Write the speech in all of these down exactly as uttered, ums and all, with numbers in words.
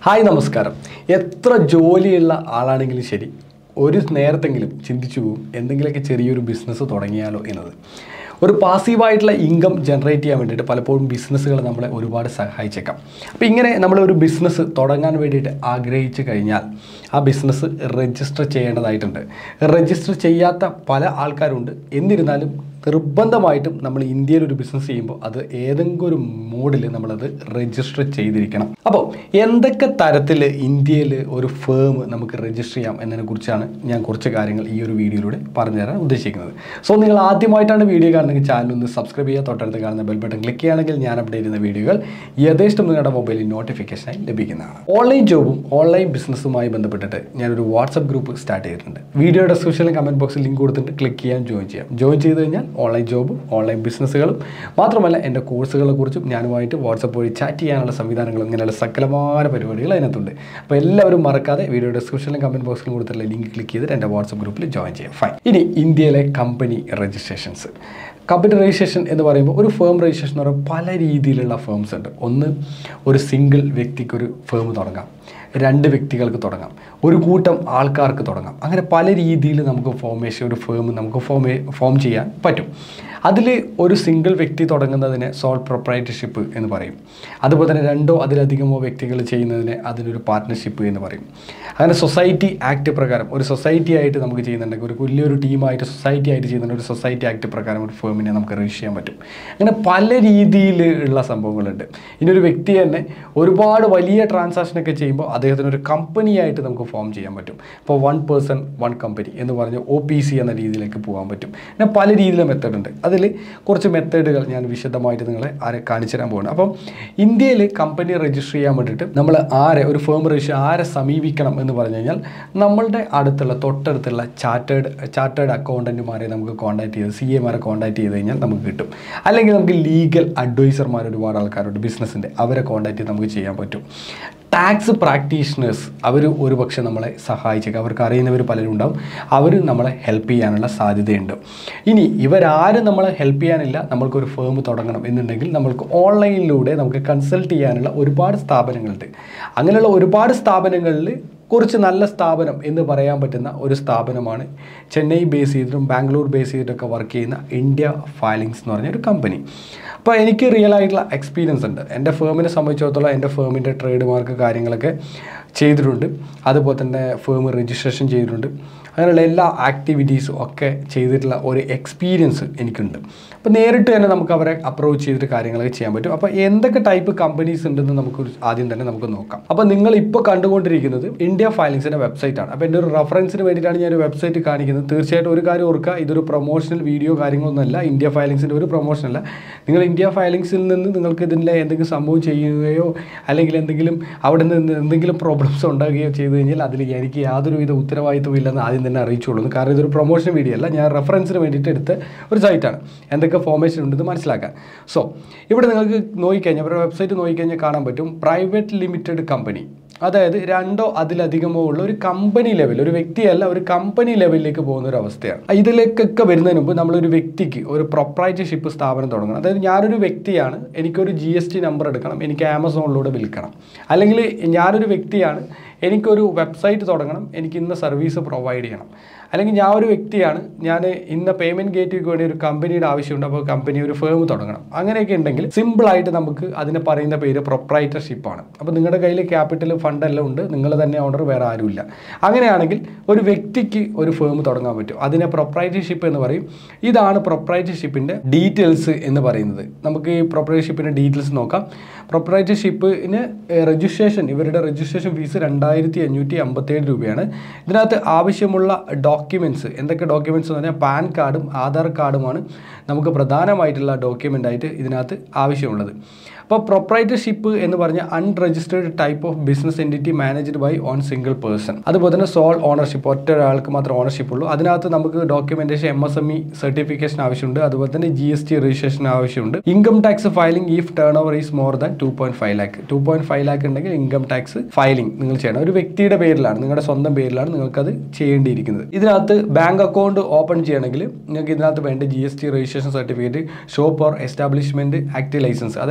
Hi നമസ്കാരം. എത്ര ജോലിയുള്ള ആളാണെങ്കിലും ശരി, ഒരു നേരത്തെങ്കിലും ചിന്തിച്ചു പോകും എന്തെങ്കിലുമൊക്കെ ചെറിയൊരു ബിസിനസ് തുടങ്ങിയാലോ എന്നത്. ഒരു പാസീവായിട്ടുള്ള ഇൻകം ജനറേറ്റ് ചെയ്യാൻ വേണ്ടിയിട്ട് പലപ്പോഴും ബിസിനസ്സുകൾ നമ്മളെ ഒരുപാട് സഹായിച്ചേക്കാം. അപ്പോൾ ഇങ്ങനെ നമ്മളൊരു ബിസിനസ് തുടങ്ങാൻ വേണ്ടിയിട്ട് ആഗ്രഹിച്ചു കഴിഞ്ഞാൽ ആ ബിസിനസ് രജിസ്റ്റർ ചെയ്യേണ്ടതായിട്ടുണ്ട്. രജിസ്റ്റർ ചെയ്യാത്ത പല ആൾക്കാരുണ്ട്. എന്നിരുന്നാലും നിർബന്ധമായിട്ടും നമ്മൾ ഇന്ത്യയിൽ ഒരു ബിസിനസ് ചെയ്യുമ്പോൾ അത് ഏതെങ്കിലും ഒരു മോഡിൽ നമ്മളത് രജിസ്റ്റർ ചെയ്തിരിക്കണം. അപ്പോൾ എന്തൊക്കെ തരത്തിൽ ഇന്ത്യയിൽ ഒരു ഫേം നമുക്ക് രജിസ്റ്റർ ചെയ്യാം എന്നതിനെക്കുറിച്ചാണ് ഞാൻ കുറച്ച് കാര്യങ്ങൾ ഈ ഒരു വീഡിയോയിലൂടെ പറഞ്ഞു തരാൻ ഉദ്ദേശിക്കുന്നത്. സോ നിങ്ങൾ ആദ്യമായിട്ടാണ് വീഡിയോ കാണുന്നെങ്കിൽ ചാനൽ ഒന്ന് സബ്സ്ക്രൈബ് ചെയ്യുക, തൊട്ടടുത്ത് കാണുന്ന ബെൽ ബട്ടൺ ക്ലിക്ക് ചെയ്യുകയാണെങ്കിൽ ഞാൻ അപ്ഡേറ്റ് ചെയ്യുന്ന വീഡിയോകൾ യഥേഷ്ടം നിങ്ങളുടെ മൊബൈലിൽ നോട്ടിഫിക്കേഷനായി ലഭിക്കുന്നതാണ്. ഓൺലൈൻ ജോബും ഓൺലൈൻ ബിസിനസ്സുമായി ബന്ധപ്പെട്ടിട്ട് ഞാനൊരു വാട്സപ്പ് ഗ്രൂപ്പ് സ്റ്റാർട്ട് ചെയ്തിട്ടുണ്ട്. വീഡിയോ ഡിസ്ക്രിപ്ഷനിലും കമൻറ്റ് ബോക്സിൽ ലിങ്ക് കൊടുത്തിട്ട് ക്ലിക്ക് ചെയ്യാൻ ജോയിൻ ചെയ്യാം. ജോയിൻ ചെയ്ത് കഴിഞ്ഞാൽ ഓൺലൈൻ ജോബും ഓൺലൈൻ ബിസിനസ്സുകളും മാത്രമല്ല എൻ്റെ കോഴ്സുകളെക്കുറിച്ചും ഞാനുമായിട്ട് വാട്സപ്പ് വഴി ചാറ്റ് ചെയ്യാനുള്ള സംവിധാനങ്ങളും ഇങ്ങനെയുള്ള സകലമായ പരിപാടികൾ അതിനകത്തുണ്ട്. അപ്പോൾ എല്ലാവരും മറക്കാതെ വീഡിയോ ഡിസ്ക്രിപ്ഷനിലും കമൻറ്റ് ബോക്സിലും കൊടുത്തിട്ടുള്ള ലിങ്ക് ക്ലിക്ക് ചെയ്തിട്ട് എൻ്റെ വാട്സപ്പ് ഗ്രൂപ്പിൽ ജോയിൻ ചെയ്യാം. ഫൈൻ. ഇനി ഇന്ത്യയിലെ കമ്പനി രജിസ്ട്രേഷൻസ്. കമ്പനി രജിസ്ട്രേഷൻ എന്ന് പറയുമ്പോൾ ഒരു ഫേം രജിസ്ട്രേഷൻ എന്ന് പറയുമ്പോൾ പല രീതിയിലുള്ള ഫേംസ് ഉണ്ട്. ഒന്ന്, ഒരു സിംഗിൾ വ്യക്തിക്കൊരു ഫേം തുടങ്ങാം, രണ്ട് വ്യക്തികൾക്ക് തുടങ്ങാം, ഒരു കൂട്ടം ആൾക്കാർക്ക് തുടങ്ങാം. അങ്ങനെ പല രീതിയിൽ നമുക്ക് ഫോമേഷൻ ഒരു ഫേം നമുക്ക് ഫോമേ ഫോം ചെയ്യാൻ പറ്റും. അതിൽ ഒരു സിംഗിൾ വ്യക്തി തുടങ്ങുന്നതിനെ സോൾ പ്രൊപ്രൈറ്റർഷിപ്പ് എന്ന് പറയും. അതുപോലെ തന്നെ രണ്ടോ അതിലധികമോ വ്യക്തികൾ ചെയ്യുന്നതിനെ അതിനൊരു പാർട്ട്ണർഷിപ്പ് എന്ന് പറയും. അങ്ങനെ സൊസൈറ്റി ആക്ട് പ്രകാരം ഒരു സൊസൈറ്റി ആയിട്ട് നമുക്ക് ചെയ്യുന്നുണ്ടെങ്കിൽ ഒരു വലിയൊരു ടീമായിട്ട് സൊസൈറ്റി ആയിട്ട് ചെയ്യുന്നുണ്ട് ഒരു സൊസൈറ്റി ആക്ട് പ്രകാരം ഒരു ഫേമിനെ നമുക്ക് രജിസ്റ്റർ ചെയ്യാൻ പറ്റും. അങ്ങനെ പല രീതിയിലുള്ള സംഭവങ്ങളുണ്ട്. ഇനിയൊരു വ്യക്തി തന്നെ ഒരുപാട് വലിയ ട്രാൻസാക്ഷനൊക്കെ ചെയ്യുമ്പോൾ അദ്ദേഹത്തിന് ഒരു കമ്പനിയായിട്ട് നമുക്ക് ഫോം ചെയ്യാൻ പറ്റും. ഇപ്പോൾ വൺ പേഴ്സൺ വൺ കമ്പനി എന്ന് പറഞ്ഞ് ഒ പി സി എന്ന രീതിയിലേക്ക് പോകാൻ പറ്റും. അങ്ങനെ പല രീതിയിലുള്ള മെത്തേഡ് ഉണ്ട്. അതിൽ കുറച്ച് മെത്തേഡുകൾ ഞാൻ വിശദമായിട്ട് നിങ്ങളെ ആരെ കാണിച്ചു തരാൻ പോകുന്നത്. അപ്പം ഇന്ത്യയിൽ കമ്പനി രജിസ്റ്റർ ചെയ്യാൻ വേണ്ടിയിട്ട് നമ്മൾ ആരെ ഒരു ഫേം രജിസ്റ്റർ ആരെ സമീപിക്കണം എന്ന് പറഞ്ഞു കഴിഞ്ഞാൽ നമ്മളുടെ അടുത്തുള്ള തൊട്ടടുത്തുള്ള ചാർട്ടേഡ് ചാർട്ടേഡ് അക്കൗണ്ടൻറ്റുമാരെ നമുക്ക് കോൺടാക്ട് ചെയ്ത് സി എമാരെ കോൺടാക്ട് ചെയ്ത് കഴിഞ്ഞാൽ നമുക്ക് കിട്ടും. അല്ലെങ്കിൽ നമുക്ക് ലീഗൽ അഡ്വൈസർമാർ ഒരുപാട് ആൾക്കാരുണ്ട് ബിസിനസ്സിൻ്റെ, അവരെ കോൺടാക്ട് ചെയ്ത് നമുക്ക് ചെയ്യാൻ പറ്റും. ടാക്സ് പ്രാക്ടീഷണേഴ്സ് അവർ ഒരു പക്ഷേ നമ്മളെ സഹായിച്ചേക്കാം. അവർക്ക് അറിയുന്നവർ പലരും ഉണ്ടാവും. അവർ നമ്മളെ ഹെൽപ്പ് ചെയ്യാനുള്ള സാധ്യതയുണ്ട്. ഇനി ഇവരാരും നമ്മളെ ഹെൽപ്പ് ചെയ്യാനില്ല, നമ്മൾക്കൊരു ഫേം തുടങ്ങണം എന്നുണ്ടെങ്കിൽ നമ്മൾക്ക് ഓൺലൈനിലൂടെ നമുക്ക് കൺസൾട്ട് ചെയ്യാനുള്ള ഒരുപാട് സ്ഥാപനങ്ങളുണ്ട്. അങ്ങനെയുള്ള ഒരുപാട് സ്ഥാപനങ്ങളിൽ കുറച്ച് നല്ല സ്ഥാപനം എന്ന് പറയാൻ പറ്റുന്ന ഒരു സ്ഥാപനമാണ് ചെന്നൈ ബേസ് ചെയ്തിട്ടും ബാംഗ്ലൂർ ബേസ് ചെയ്തിട്ടൊക്കെ വർക്ക് ചെയ്യുന്ന ഇന്ത്യ ഫയലിങ്സ് എന്ന് പറഞ്ഞ ഒരു കമ്പനി. അപ്പോൾ എനിക്ക് റിയൽ ആയിട്ടുള്ള എക്സ്പീരിയൻസ് ഉണ്ട്. എൻ്റെ ഫേമിനെ സംബന്ധിച്ചിടത്തോളം എൻ്റെ ഫേമിൻ്റെ ട്രേഡ് മാർക്ക് കാര്യങ്ങളൊക്കെ ചെയ്തിട്ടുണ്ട്. അതുപോലെ തന്നെ ഫേം രജിസ്ട്രേഷൻ ചെയ്തിട്ടുണ്ട്. അങ്ങനെയുള്ള എല്ലാ ആക്ടിവിറ്റീസും ഒക്കെ ചെയ്തിട്ടുള്ള ഒരു എക്സ്പീരിയൻസ് എനിക്കുണ്ട്. അപ്പോൾ നേരിട്ട് തന്നെ നമുക്ക് അവരെ അപ്രോച്ച് ചെയ്തിട്ട് കാര്യങ്ങളൊക്കെ ചെയ്യാൻ പറ്റും. അപ്പോൾ എന്തൊക്കെ ടൈപ്പ് കമ്പനീസ് ഉണ്ടെന്ന് നമുക്ക് ആദ്യം തന്നെ നമുക്ക് നോക്കാം. അപ്പോൾ നിങ്ങൾ ഇപ്പോൾ കണ്ടുകൊണ്ടിരിക്കുന്നത് ഇന്ത്യ ഫയലിങ്സിൻ്റെ വെബ്സൈറ്റാണ്. അപ്പോൾ എൻ്റെ ഒരു റെഫറൻസിന് വേണ്ടിയിട്ടാണ് ഞാൻ ഒരു വെബ്സൈറ്റ് കാണിക്കുന്നത്. തീർച്ചയായിട്ടും ഒരു കാര്യം ഓർക്കുക, ഇതൊരു പ്രൊമോഷണൽ വീഡിയോ കാര്യങ്ങളൊന്നുമല്ല. ഇന്ത്യ ഫയലിങ്സിൻ്റെ ഒരു പ്രൊമോഷനല്ല. നിങ്ങൾ ഇന്ത്യ ഫയലിങ്സിൽ നിന്ന് നിങ്ങൾക്ക് ഇതിൻ്റെ എന്തെങ്കിലും സംഭവം ചെയ്യുകയോ അല്ലെങ്കിൽ എന്തെങ്കിലും അവിടെ നിന്ന് എന്തെങ്കിലും പ്രോബ്ലംസ് ഉണ്ടാകുകയോ ചെയ്തു കഴിഞ്ഞാൽ അതിൽ എനിക്ക് യാതൊരുവിധ ഉത്തരവാദിത്വം ഇല്ലെന്ന് ആദ്യം തന്നെ അറിയിച്ചുള്ളൂ. കാരണം ഇതൊരു പ്രൊമോഷൻ വീഡിയോ അല്ല, ഞാൻ റെഫറൻസിന് വേണ്ടിയിട്ട് എടുത്ത ഒരു സൈറ്റാണ്. എന്തൊക്കെ ഫോർമേഷൻ ഉണ്ടെന്ന് മനസ്സിലാക്കാൻ. സോ ഇവിടെ നിങ്ങൾക്ക് നോക്കിക്കഴിഞ്ഞാൽ അവരുടെ വെബ്സൈറ്റ് നോക്കിക്കഴിഞ്ഞാൽ കാണാൻ പറ്റും പ്രൈവറ്റ് ലിമിറ്റഡ് കമ്പനി. അതായത് രണ്ടോ അതിലധികമോ ഉള്ള ഒരു കമ്പനി ലെവൽ, ഒരു വ്യക്തിയല്ല ഒരു കമ്പനി ലെവലിലേക്ക് പോകുന്ന ഒരു അവസ്ഥയാണ്. ഇതിലേക്കൊക്കെ വരുന്നതിന് മുമ്പ് നമ്മളൊരു വ്യക്തിക്ക് ഒരു പ്രൊപ്രൈറ്റർഷിപ്പ് സ്ഥാപനം തുടങ്ങണം. അതായത് ഞാനൊരു വ്യക്തിയാണ്, എനിക്കൊരു ജി എസ് ടി നമ്പർ എടുക്കണം, എനിക്ക് ആമസോണിലൂടെ വിൽക്കണം. അല്ലെങ്കിൽ ഞാനൊരു വ്യക്തിയാണ്, എനിക്കൊരു വെബ്സൈറ്റ് തുടങ്ങണം, എനിക്ക് ഇന്ന സർവീസ് പ്രൊവൈഡ് ചെയ്യണം. അല്ലെങ്കിൽ ഞാൻ ഒരു വ്യക്തിയാണ്, ഞാൻ ഇന്ന പേയ്മെൻറ്റ് ഗേറ്റ്വേക്ക് വേണ്ടി ഒരു കമ്പനിയുടെ ആവശ്യമുണ്ട്, അപ്പോൾ കമ്പനി ഒരു ഫേം തുടങ്ങണം. അങ്ങനെയൊക്കെ ഉണ്ടെങ്കിൽ സിമ്പിളായിട്ട് നമുക്ക് അതിനെ പറയുന്ന പേര് പ്രൊപ്രൈറ്റർഷിപ്പാണ്. അപ്പോൾ നിങ്ങളുടെ കയ്യിൽ ക്യാപിറ്റൽ ഫണ്ട് എല്ലാം ഉണ്ട്, നിങ്ങൾ തന്നെ ഓണർ, വേറെ ആരുമില്ല. അങ്ങനെയാണെങ്കിൽ ഒരു വ്യക്തിക്ക് ഒരു ഫേം തുടങ്ങാൻ പറ്റും. അതിനെ പ്രൊപ്രൈറ്റർഷിപ്പ് എന്ന് പറയും. ഇതാണ് പ്രൊപ്രൈറ്റർഷിപ്പിൻ്റെ ഡീറ്റെയിൽസ് എന്ന് പറയുന്നത്. നമുക്ക് ഈ പ്രൊപ്രൈറ്റർഷിപ്പിൻ്റെ ഡീറ്റെയിൽസ് നോക്കാം. പ്രൊപ്രൈറ്റർഷിപ്പിന് രജിസ്ട്രേഷൻ, ഇവരുടെ രജിസ്ട്രേഷൻ ഫീസ് രണ്ടായിരത്തി അഞ്ഞൂറ്റി അമ്പത്തേഴ് രൂപയാണ്. ഇതിനകത്ത് ആവശ്യമുള്ള ഡോക്യുമെൻറ്റ്സ് എന്തൊക്കെ ഡോക്യുമെൻറ്റ്സ് എന്ന് പറഞ്ഞാൽ പാൻ കാർഡും ആധാർ കാർഡുമാണ് നമുക്ക് പ്രധാനമായിട്ടുള്ള ഡോക്യുമെൻ്റായിട്ട് ഇതിനകത്ത് ആവശ്യമുള്ളത്. അപ്പോൾ പ്രൊപ്രൈറ്റർഷിപ്പ് എന്ന് പറഞ്ഞാൽ unregistered type of business entity managed by one single person. അതുപോലെ തന്നെ സോൾ ഓണർഷിപ്പ്, ഒറ്റ ഒരാൾക്ക് മാത്രം ഓണർഷിപ്പ് ഉള്ളൂ. അതിനകത്ത് നമുക്ക് documentation M S M E certification ആവശ്യമുണ്ട്. അതുപോലെ തന്നെ ജി എസ് ടി രജിസ്ട്രേഷൻ ആവശ്യമുണ്ട്. Income tax filing if turnover is more than two point five lakh two point five lakh ഉണ്ടെങ്കിൽ ഇൻകം ടാക്സ് ഫയലിംഗ് നിങ്ങൾ ചെയ്യണം. ഒരു വ്യക്തിയുടെ പേരിലാണ്, നിങ്ങളുടെ സ്വന്തം പേരിലാണ് നിങ്ങൾക്കത് ചെയ്യേണ്ടിയിരിക്കുന്നത്. ഇതിനകത്ത് ബാങ്ക് അക്കൗണ്ട് ഓപ്പൺ ചെയ്യണമെങ്കിൽ നിങ്ങൾക്ക് ഇതിനകത്ത് വേണ്ട G S T registration certificate, shop or establishment act licence, അതായത് നിങ്ങൾ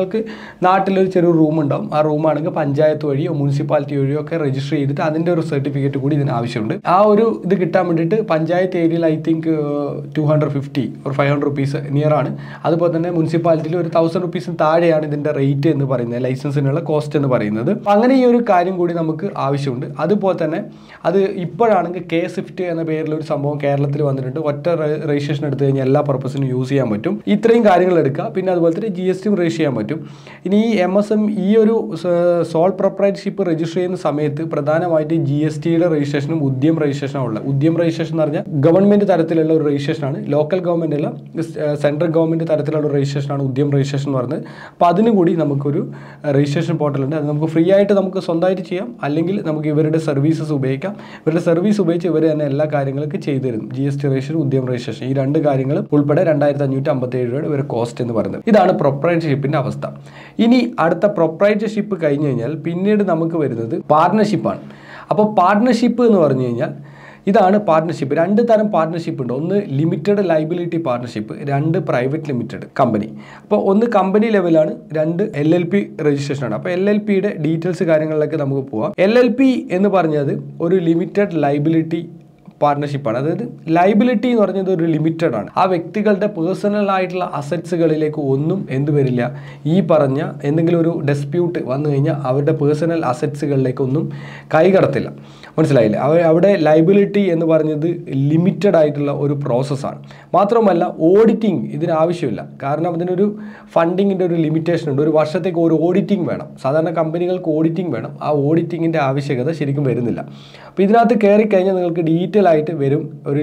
നിങ്ങൾക്ക് നാട്ടിലൊരു ചെറിയ റൂം ഉണ്ടാവും. ആ റൂമാണെങ്കിൽ പഞ്ചായത്ത് വഴിയോ മുനിസിപ്പാലിറ്റി വഴിയോ ഒക്കെ രജിസ്റ്റർ ചെയ്തിട്ട് അതിൻ്റെ ഒരു സർട്ടിഫിക്കറ്റ് കൂടി ഇതിന് ആവശ്യമുണ്ട്. ആ ഒരു ഇത് കിട്ടാൻ വേണ്ടിയിട്ട് പഞ്ചായത്ത് ഏരിയയിൽ I think two hundred fifty ഒരു ഫൈവ് ഹൺഡ്രഡ് റുപ്പീസ് നിയർ ആണ്. അതുപോലെ തന്നെ മുനിസിപ്പാലിറ്റിയിൽ ഒരു തൗസൻഡ് റുപ്പീസിന് താഴെയാണ് ഇതിൻ്റെ റേറ്റ് എന്ന് പറയുന്നത്, ലൈസൻസിനുള്ള കോസ്റ്റ് എന്ന് പറയുന്നത്. അങ്ങനെ ഈ ഒരു കാര്യം കൂടി നമുക്ക് ആവശ്യമുണ്ട്. അതുപോലെ തന്നെ അത് ഇപ്പോഴാണെങ്കിൽ കെ സ്വിഫ്റ്റ് എന്ന പേരിൽ ഒരു സംഭവം കേരളത്തിൽ വന്നിട്ടുണ്ട്. ഒറ്റ രജിസ്ട്രേഷൻ എടുത്തു കഴിഞ്ഞാൽ എല്ലാ പർപ്പസിനും യൂസ് ചെയ്യാൻ പറ്റും. ഇത്രയും കാര്യങ്ങൾ എടുക്കുക. പിന്നെ അതുപോലെ തന്നെ ജി എസ് ടിയും രജിസ്റ്റർ ചെയ്യാൻ പറ്റും. ഇനി ഈ എം എസ് എം ഈ ഒരു സോൾ പ്രൊപ്രൈറ്റർഷിപ്പ് രജിസ്റ്റർ ചെയ്യുന്ന സമയത്ത് പ്രധാനമായിട്ട് ജി എസ് ടിയുടെ രജിസ്ട്രേഷനും ഉദ്യം രജിസ്ട്രേഷനും ഉള്ളത്. ഉദ്യം രജിസ്ട്രേഷൻ എന്ന് പറഞ്ഞാൽ ഗവൺമെൻറ് തരത്തിലുള്ള ഒരു രജിസ്ട്രേഷനാണ്. ലോക്കൽ ഗവൺമെൻറ് അല്ല, സെൻട്രൽ ഗവൺമെൻറ് തരത്തിലുള്ള ഒരു രജിസ്ട്രേഷനാണ് ഉദ്യം രജിസ്ട്രേഷൻ എന്ന് പറയുന്നത്. അപ്പോൾ അതിന് കൂടി നമുക്കൊരു രജിസ്ട്രേഷൻ പോർട്ടലുണ്ട്. അത് നമുക്ക് ഫ്രീ ആയിട്ട് നമുക്ക് സ്വന്തമായിട്ട് ചെയ്യാം, അല്ലെങ്കിൽ നമുക്ക് ഇവരുടെ സർവീസസ് ഉപയോഗിക്കാം. ഇവരുടെ സർവീസ് ഉപയോഗിച്ച് ഇവർ തന്നെ എല്ലാ കാര്യങ്ങളൊക്കെ ചെയ്തു തരും. G S T registration, Udyam registration, ഈ രണ്ട് കാര്യങ്ങളും ഉൾപ്പെടെ രണ്ടായിരത്തി അഞ്ഞൂറ്റി അമ്പത്തി ഏഴ് രൂപയുടെ ഒരു കോസ്റ്റ് എന്ന് പറയുന്നത്. ഇതാണ് പ്രൊപ്രൈറ്റർഷിപ്പിന്റെ അവസ്ഥ. ഇനി അടുത്ത പ്രൊപ്രൈറ്റർഷിപ്പ് കഴിഞ്ഞ് കഴിഞ്ഞാൽ പിന്നീട് നമുക്ക് വരുന്നത് പാർട്ണർഷിപ്പാണ്. അപ്പോൾ പാർട്ണർഷിപ്പ് എന്ന് പറഞ്ഞു കഴിഞ്ഞാൽ ഇതാണ് പാർട്ണർഷിപ്പ്. രണ്ട് തരം പാർട്ണർഷിപ്പ് ഉണ്ട്. ഒന്ന് ലിമിറ്റഡ് ലൈബിലിറ്റി പാർട്ണർഷിപ്പ്, രണ്ട് പ്രൈവറ്റ് ലിമിറ്റഡ് കമ്പനി. അപ്പോൾ ഒന്ന് കമ്പനി ലെവലാണ്, രണ്ട് എൽ എൽ പി രജിസ്ട്രേഷനാണ്. അപ്പോൾ എൽ എൽ പിയുടെ ഡീറ്റെയിൽസ് കാര്യങ്ങളിലേക്ക് നമുക്ക് പോവാം. എൽ എൽ പി എന്ന് പറഞ്ഞത് ഒരു ലിമിറ്റഡ് ലൈബിലിറ്റി പാർട്ണർഷിപ്പാണ്. അതായത് ലൈബിലിറ്റി എന്ന് പറഞ്ഞത് ഒരു ലിമിറ്റഡ് ആണ്. ആ വ്യക്തികളുടെ പേഴ്സണൽ ആയിട്ടുള്ള അസറ്റ്സുകളിലേക്ക് ഒന്നും എന്ത് വരില്ല, ഈ പറഞ്ഞ എന്തെങ്കിലും ഒരു ഡിസ്പ്യൂട്ട് വന്നു കഴിഞ്ഞാൽ അവരുടെ പേഴ്സണൽ അസറ്റ്സുകളിലേക്കൊന്നും കൈകടത്തില്ല. മനസ്സിലായില്ലേ? അവ അവിടെ ലൈബിലിറ്റി എന്ന് പറഞ്ഞത് ലിമിറ്റഡ് ആയിട്ടുള്ള ഒരു പ്രോസസ്സാണ്. മാത്രമല്ല ഓഡിറ്റിംഗ് ഇതിന് ആവശ്യമില്ല. കാരണം അതിനൊരു ഫണ്ടിങ്ങിൻ്റെ ഒരു ലിമിറ്റേഷൻ ഉണ്ട്. ഒരു വർഷത്തേക്ക് ഒരു ഓഡിറ്റിംഗ് വേണം. സാധാരണ കമ്പനികൾക്ക് ഓഡിറ്റിംഗ് വേണം. ആ ഓഡിറ്റിങ്ങിൻ്റെ ആവശ്യകത ശരിക്കും വരുന്നില്ല. അപ്പോൾ ഇതിനകത്ത് കയറി കഴിഞ്ഞാൽ നിങ്ങൾക്ക് ഡീറ്റെയിൽ ആയിട്ട് വരും ഒരു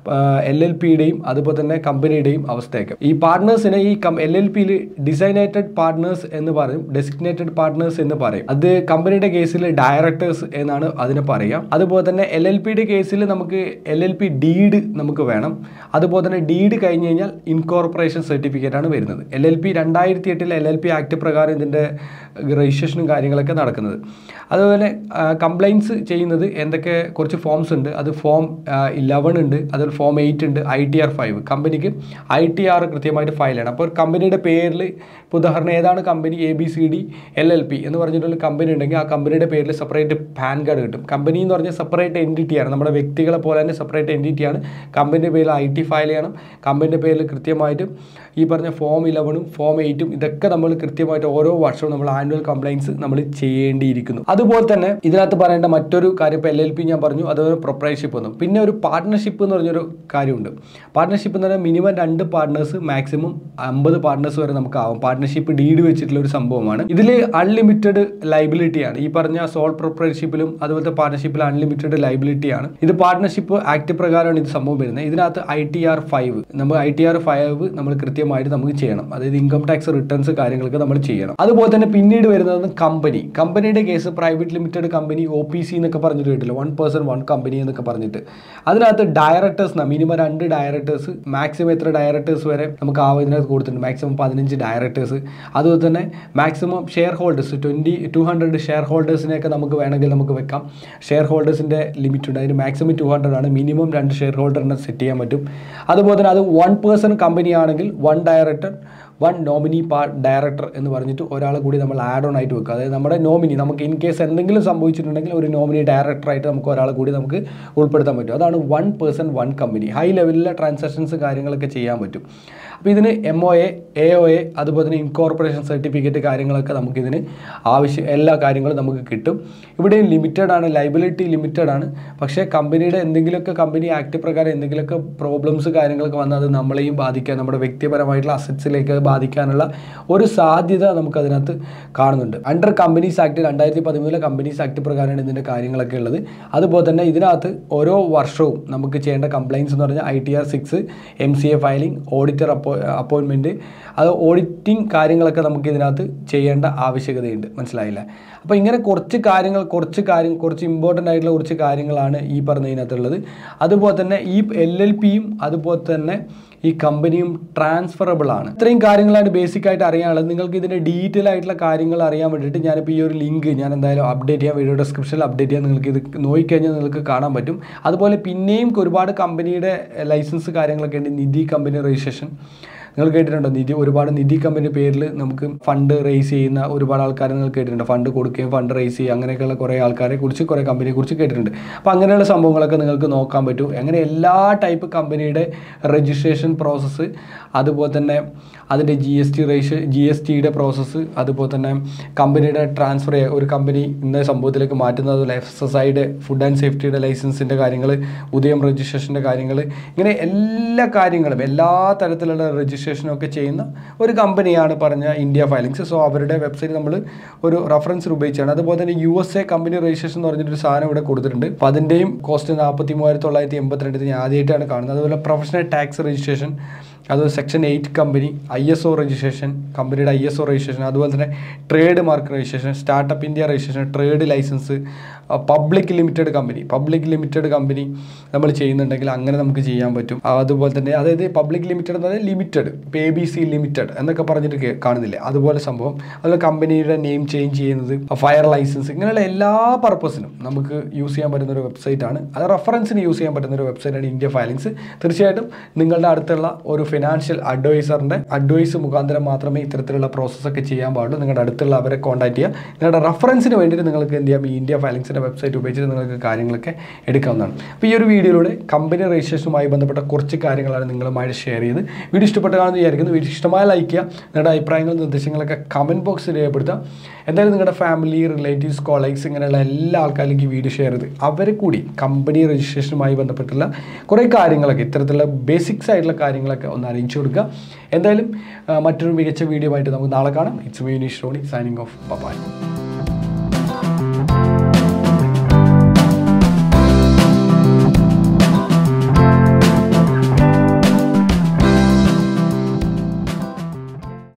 എൽ എൽ പിയുടെയും അതുപോലെ തന്നെ കമ്പനിയുടെയും അവസ്ഥയൊക്കെ. ഈ പാർട്ട്നേഴ്സിനെ ഈ എൽ എൽ പിയിൽ ഡിസൈനേറ്റഡ് പാർട്ട്നേഴ്സ് എന്ന് പറയും, ഡെസിഗ്നേറ്റഡ് പാർട്ട്നേഴ്സ് എന്ന് പറയും. അത് കമ്പനിയുടെ കേസിൽ ഡയറക്ടേഴ്സ് എന്നാണ് അതിനെ പറയുക. അതുപോലെ തന്നെ എൽ എൽ പിയുടെ കേസിൽ നമുക്ക് എൽ എൽ പി ഡീഡ് നമുക്ക് വേണം. അതുപോലെ തന്നെ ഡീഡ് കഴിഞ്ഞ് കഴിഞ്ഞാൽ ഇൻകോർപ്പറേഷൻ സർട്ടിഫിക്കറ്റ് ആണ് വരുന്നത്. എൽ എൽ പി രണ്ടായിരത്തി എട്ടിൽ എൽ എൽ പി ആക്ട് പ്രകാരം ഇതിൻ്റെ രജിസ്ട്രേഷനും കാര്യങ്ങളൊക്കെ നടക്കുന്നത്. അതുപോലെ കംപ്ലൈൻറ്റ്സ് ചെയ്യുന്നത് എന്തൊക്കെ കുറച്ച് ഫോംസ് ഉണ്ട്. അത് ഫോം ഇലവൻ ഉണ്ട്, അതിൽ ഫോം എയ്റ്റ് ഉണ്ട്, ഐ ടി ആർ ഫൈവ്. കമ്പനിക്ക് ഐ ടി ആർ കൃത്യമായിട്ട് ഫയൽ ചെയ്യണം. അപ്പോൾ കമ്പനിയുടെ പേരിൽ ഇപ്പോൾ ഉദാഹരണം ഏതാണ് company A B C D L L P എന്ന് പറഞ്ഞിട്ടുള്ള കമ്പനി ഉണ്ടെങ്കിൽ ആ കമ്പനിയുടെ പേരിൽ സെപ്പറേറ്റ് പാൻ കാർഡ് കിട്ടും. കമ്പനി എന്ന് പറഞ്ഞാൽ സെപ്പറേറ്റ് എൻറ്റിറ്റിയാണ്, നമ്മുടെ വ്യക്തികളെ പോലെ തന്നെ സെപ്പറേറ്റ് എൻറ്റിറ്റിയാണ്. കമ്പനിയുടെ പേരിൽ ഐ ടി ഫയൽ ചെയ്യണം. കമ്പനിയുടെ പേരിൽ കൃത്യമായിട്ടും ഈ പറഞ്ഞ ഫോം ഇലവനും ഫോം എയ്റ്റും ഇതൊക്കെ നമ്മൾ കൃത്യമായിട്ട് ഓരോ വർഷവും നമ്മൾ ആനുവൽ കംപ്ലൈൻസ് നമ്മൾ ചെയ്യേണ്ടിയിരിക്കുന്നു. അതുപോലെ തന്നെ ഇതിനകത്ത് പറയേണ്ട മറ്റൊരു കാര്യം, ഇപ്പോൾ എൽ എൽ പി ഞാൻ പറഞ്ഞു, അതുപോലെ പ്രൊപ്രൈറ്റർഷിപ്പ് വന്നു. പിന്നെ ഒരു പാർട്ട്ണർഷിപ്പ് എന്ന് പറഞ്ഞൊരു കാര്യമുണ്ട്. പാർട്ട്ണർഷിപ്പ് എന്ന് പറഞ്ഞാൽ മിനിമം രണ്ട് പാർട്ട്നേഴ്സ്, മാക്സിമം അമ്പത് പാർട്ട്നേഴ്സ് വരെ നമുക്ക് ആവും. പാർട്ട്ണർഷിപ്പ് ഡീഡ് വെച്ചിട്ടുള്ള ഒരു സംഭവമാണ്. ഇതിൽ അൺലിമിറ്റഡ് ലൈബിലിറ്റിയാണ്. ഈ പറഞ്ഞ സോൾ പ്രൊപ്രൈറ്റർഷിപ്പിലും അതുപോലത്തെ പാർട്ട്ണർഷിപ്പിൽ അൺലിമിറ്റഡ് ലൈബിലിറ്റിയാണ്. ഇത് പാർട്ട്ണർഷിപ്പ് ആക്ട് പ്രകാരമാണ് ഇത് സംഭവം വരുന്നത്. ഇതിനകത്ത് ഐ ടി ആർ ഫൈവ് നമ്മൾ ഐ ടി ആർ ഫൈവ് നമ്മൾ കൃത്യമായിട്ട് നമുക്ക് ചെയ്യണം. അതായത് ഇൻകം ടാക്സ് റിട്ടേൺസ് കാര്യങ്ങളൊക്കെ നമ്മൾ ചെയ്യണം. അതുപോലെ തന്നെ പിന്നീട് വരുന്നത് കമ്പനി. കമ്പനിയുടെ case private limited company, O P C എന്നൊക്കെ പറഞ്ഞിട്ട് കേട്ടില്ല, വൺ പേഴ്സൺ വൺ കമ്പനി എന്നൊക്കെ പറഞ്ഞിട്ട്. അതിനകത്ത് ഡയറക്ടേഴ്സ് മിനിമം രണ്ട് ഡയറക്ടേഴ്സ്, മാക്സിമം എത്ര ഡയറക്ടേഴ്സ് വരെ നമുക്ക് ആവും ഇതിനകത്ത് കൊടുത്തിട്ടുണ്ട്, മാക്സിമം പതിനഞ്ച് ഡയറക്ടേഴ്സ്. അതുപോലെ തന്നെ maximum share holders twenty two hundred share ഹോൾഡേഴ്സിനെയൊക്കെ നമുക്ക് വേണമെങ്കിൽ നമുക്ക് വെക്കാം. ഷെയർ ഹോൾഡേഴ്സിൻ്റെ ലിമിറ്റ് ഉണ്ട്. അതിന് മാക്സിമം ടു ഹൺഡ്രഡ് ആണ്. മിനിമം രണ്ട് ഷെയർ ഹോൾഡറിനെ സെറ്റ് ചെയ്യാൻ പറ്റും. അതുപോലെ തന്നെ അത് വൺ പേഴ്സൺ കമ്പനി ആണെങ്കിൽ one director one nominee per director എന്ന് പറഞ്ഞിട്ട് ഒരാളെ കൂടി നമ്മൾ ആഡ് ഓൺ ആയിട്ട് വെക്കുക. അതായത് നമ്മുടെ നോമിനി, നമുക്ക് ഇൻ കേസ് എന്തെങ്കിലും സംഭവിച്ചിട്ടുണ്ടെങ്കിൽ ഒരു നോമിനി ഡയറക്ടറായിട്ട് നമുക്ക് ഒരാളെ കൂടി നമുക്ക് ഉൾപ്പെടുത്താൻ പറ്റും. അതാണ് one person one company. High ലെവലിലെ ട്രാൻസാക്ഷൻസ് കാര്യങ്ങളൊക്കെ ചെയ്യാൻ പറ്റും. അപ്പോൾ ഇതിന് M O A, A O A, അതുപോലെ തന്നെ ഇൻകോർപ്പറേഷൻ സർട്ടിഫിക്കറ്റ് കാര്യങ്ങളൊക്കെ നമുക്കിതിന് ആവശ്യം എല്ലാ കാര്യങ്ങളും നമുക്ക് കിട്ടും. ഇവിടെയും ലിമിറ്റഡ് ആണ്, ലൈബിലിറ്റി ലിമിറ്റഡ് ആണ്. പക്ഷേ കമ്പനിയുടെ എന്തെങ്കിലുമൊക്കെ കമ്പനി ആക്ട് പ്രകാരം എന്തെങ്കിലുമൊക്കെ പ്രോബ്ലംസ് കാര്യങ്ങളൊക്കെ വന്നാൽ അത് നമ്മളെയും ബാധിക്കാൻ, നമ്മുടെ വ്യക്തിപരമായിട്ടുള്ള അസറ്റ്സിലേക്ക് ബാധിക്കാനുള്ള ഒരു സാധ്യത നമുക്കതിനകത്ത് കാണുന്നുണ്ട്. അണ്ടർ കമ്പനീസ് ആക്ട് രണ്ടായിരത്തി പതിമൂന്നിലെ കമ്പനീസ് ആക്ട് പ്രകാരമാണ് ഇതിൻ്റെ കാര്യങ്ങളൊക്കെ ഉള്ളത്. അതുപോലെ തന്നെ ഇതിനകത്ത് ഓരോ വർഷവും നമുക്ക് ചെയ്യേണ്ട കംപ്ലൈൻസ് എന്ന് പറഞ്ഞാൽ I T R six, M C A filing, auditor അപ്പോ അപ്പോയിൻമെൻറ്റ്, അത് ഓഡിറ്റിംഗ് കാര്യങ്ങളൊക്കെ നമുക്ക് ഇതിനകത്ത് ചെയ്യേണ്ട ആവശ്യകതയുണ്ട്. മനസ്സിലായില്ല? അപ്പോൾ ഇങ്ങനെ കുറച്ച് കാര്യങ്ങൾ കുറച്ച് കാര്യം കുറച്ച് ഇമ്പോർട്ടൻ്റ് ആയിട്ടുള്ള കുറച്ച് കാര്യങ്ങളാണ് ഈ പറഞ്ഞതിനകത്തുള്ളത്. അതുപോലെ തന്നെ ഈ എൽ എൽ പിയും അതുപോലെ തന്നെ ഈ കമ്പനിയും ട്രാൻസ്ഫറബിൾ ആണ്. ഇത്രയും കാര്യങ്ങളാണ് ബേസിക് ആയിട്ട് അറിയാനുള്ളത്. നിങ്ങൾക്ക് ഇതിൻ്റെ ഡീറ്റെയിൽ ആയിട്ടുള്ള കാര്യങ്ങൾ അറിയാൻ വേണ്ടിയിട്ട് ഞാനിപ്പോൾ ഈ ഒരു ലിങ്ക് ഞാൻ എന്തായാലും അപ്ഡേറ്റ് ചെയ്യാം, വീഡിയോ ഡിസ്ക്രിപ്ഷനിൽ അപ്ഡേറ്റ് ചെയ്യാൻ. നിങ്ങൾക്ക് ഇത് നോക്കിക്കഴിഞ്ഞാൽ നിങ്ങൾക്ക് കാണാൻ പറ്റും. അതുപോലെ പിന്നെയും ഒരുപാട് കമ്പനിയുടെ ലൈസൻസ് കാര്യങ്ങളൊക്കെ ഉണ്ട്. നിധി കമ്പനി രജിസ്ട്രേഷൻ നിങ്ങൾ കേട്ടിട്ടുണ്ടോ നിധി ഒരുപാട് നിധി കമ്പനി പേരിൽ നമുക്ക് ഫണ്ട് റേസ് ചെയ്യുന്ന ഒരുപാട് ആൾക്കാരെ നിങ്ങൾ കേട്ടിട്ടുണ്ട്. ഫണ്ട് കൊടുക്കുകയും ഫണ്ട് റേസ് ചെയ്യുക അങ്ങനെയൊക്കെയുള്ള കുറേ ആൾക്കാരെ കുറിച്ച് കുറേ കമ്പനിയെ കുറിച്ച് കേട്ടിട്ടുണ്ട്. അപ്പോൾ അങ്ങനെയുള്ള സംഭവങ്ങളൊക്കെ നിങ്ങൾക്ക് നോക്കാൻ പറ്റും. എങ്ങനെ എല്ലാ ടൈപ്പ് കമ്പനിയുടെ രജിസ്ട്രേഷൻ പ്രോസസ്സ്, അതുപോലെ തന്നെ അതിൻ്റെ G S T ratio G S ടിയുടെ പ്രോസസ്സ്, അതുപോലെ തന്നെ കമ്പനിയുടെ ട്രാൻസ്ഫർ ഒരു കമ്പനി ഇന്ന സംഭവത്തിലേക്ക് മാറ്റുന്നത്, അതുപോലെ എഫ് എസ് എസ് ഐയുടെ ഫുഡ് ആൻഡ് സേഫ്റ്റിയുടെ ലൈസൻസിൻ്റെ കാര്യങ്ങൾ, ഉദയം രജിസ്ട്രേഷൻ്റെ കാര്യങ്ങൾ, ഇങ്ങനെ എല്ലാ കാര്യങ്ങളും എല്ലാ തരത്തിലുള്ള രജിസ്ട്രേഷനും ഒക്കെ ചെയ്യുന്ന ഒരു കമ്പനിയാണ് പറഞ്ഞ ഇന്ത്യ ഫയലിങ്സ്. സോ അവരുടെ വെബ്സൈറ്റ് നമ്മൾ ഒരു റെഫറൻസ് ഉപയോഗിച്ചാണ്. അതുപോലെ തന്നെ U S A company registration എന്ന് പറഞ്ഞിട്ടൊരു സാധനം ഇവിടെ കൊടുത്തിട്ടുണ്ട്. അപ്പോൾ അതിൻ്റെയും കോസ്റ്റ് നാൽപ്പത്തി മൂവായിരത്തി തൊള്ളായിരത്തി എൺപത്തിരണ്ട് ഞാൻ ആദ്യമായിട്ടാണ് കാണുന്നത്. അതുപോലെ പ്രൊഫഷണൽ ടാക്സ് രജിസ്ട്രേഷൻ, അതുപോലെ section eight company, I S O registration, കമ്പനിയുടെ ഐ എസ് ഒ രജിസ്ട്രേഷൻ, അതുപോലെ തന്നെ trade mark registration, startup India registration, trade licence, public limited company public limited company നമ്മൾ ചെയ്യുന്നുണ്ടെങ്കിൽ അങ്ങനെ നമുക്ക് ചെയ്യാൻ പറ്റും. അതുപോലെ തന്നെ അതായത് പബ്ലിക് ലിമിറ്റഡ് എന്ന് പറഞ്ഞാൽ ലിമിറ്റഡ്, ഇപ്പോൾ എ ബി സി ലിമിറ്റഡ് എന്നൊക്കെ പറഞ്ഞിട്ട് കാണുന്നില്ലേ, അതുപോലെ സംഭവം. അതുപോലെ കമ്പനിയുടെ നെയിം ചേഞ്ച് ചെയ്യുന്നത്, ഫയർ ലൈസൻസ്, ഇങ്ങനെയുള്ള എല്ലാ പർപ്പസിനും നമുക്ക് യൂസ് ചെയ്യാൻ പറ്റുന്ന ഒരു വെബ്സൈറ്റാണ്. അത് റെഫറൻസിന് യൂസ് ചെയ്യാൻ പറ്റുന്ന ഒരു വെബ്സൈറ്റാണ് ഇന്ത്യ ഫയലിങ്സ്. തീർച്ചയായിട്ടും നിങ്ങളുടെ അടുത്തുള്ള ഒരു ഫിനാൻഷ്യൽ അഡ്വൈസറിൻ്റെ അഡ്വൈസ് മുഖാന്തരം മാത്രമേ ഇത്തരത്തിലുള്ള പ്രോസസ്സൊക്കെ ചെയ്യാൻ പാടുള്ളൂ. നിങ്ങളുടെ അടുത്തുള്ള അവരെ കോൺടാക്ട് ചെയ്യുക. നിങ്ങളുടെ റെഫറൻസിന് വേണ്ടിയിട്ട് നിങ്ങൾക്ക് എന്ത് ചെയ്യാം, ഈ ഇന്ത്യ ഫയലിങ്സിൻ്റെ വെബ്സൈറ്റ് ഉപയോഗിച്ചിട്ട് നിങ്ങൾക്ക് കാര്യങ്ങളൊക്കെ എടുക്കാവുന്നതാണ്. അപ്പോൾ ഈ ഒരു വീഡിയോയിലൂടെ കമ്പനി രജിസ്ട്രേഷനുമായി ബന്ധപ്പെട്ട കുറച്ച് കാര്യങ്ങളാണ് നിങ്ങളുമായി ഷെയർ ചെയ്ത്. വീഡിയോ ഇഷ്ടപ്പെട്ടതാണെന്ന് വിചാരിക്കുന്നു. വീഡിയോ ഇഷ്ടമായ ലൈക്ക് ചെയ്യുക. നിങ്ങളുടെ അഭിപ്രായങ്ങളും നിർദ്ദേശങ്ങളൊക്കെ കമൻറ്റ് ബോക്സിൽ രേഖപ്പെടുത്തുക. എന്തായാലും നിങ്ങളുടെ ഫാമിലി, റിലേറ്റീവ്സ്, കോളേഗ്സ് ഇങ്ങനെയുള്ള എല്ലാ ആൾക്കാരിലേക്ക് ഈ വീഡിയോ ഷെയർ ചെയ്ത് അവരെ കൂടി കമ്പനി രജിസ്ട്രേഷനുമായി ബന്ധപ്പെട്ടുള്ള കുറേ കാര്യങ്ങളൊക്കെ, ഇത്തരത്തിലുള്ള ബേസിക്സ് ആയിട്ടുള്ള കാര്യങ്ങളൊക്കെ ഒന്ന് അറിയിച്ചു കൊടുക്കുക. എന്തായാലും മറ്റൊരു മികച്ച വീഡിയോ ആയിട്ട് നമുക്ക് നാളെ കാണാം. It's Vineesh, signing off. By.